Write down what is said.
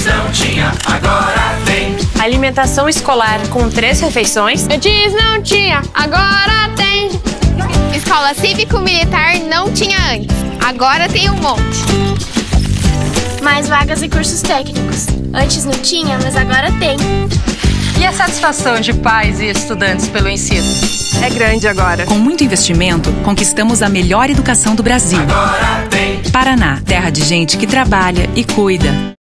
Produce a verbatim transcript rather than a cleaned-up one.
não tinha, agora tem. Alimentação escolar com três refeições. Antes não tinha, agora tem. Escola cívico-militar não tinha antes, agora tem um monte. Mais vagas e cursos técnicos. Antes não tinha, mas agora tem. E a satisfação de pais e estudantes pelo ensino? É grande agora. Com muito investimento, conquistamos a melhor educação do Brasil. Agora tem. Paraná, terra de gente que trabalha e cuida.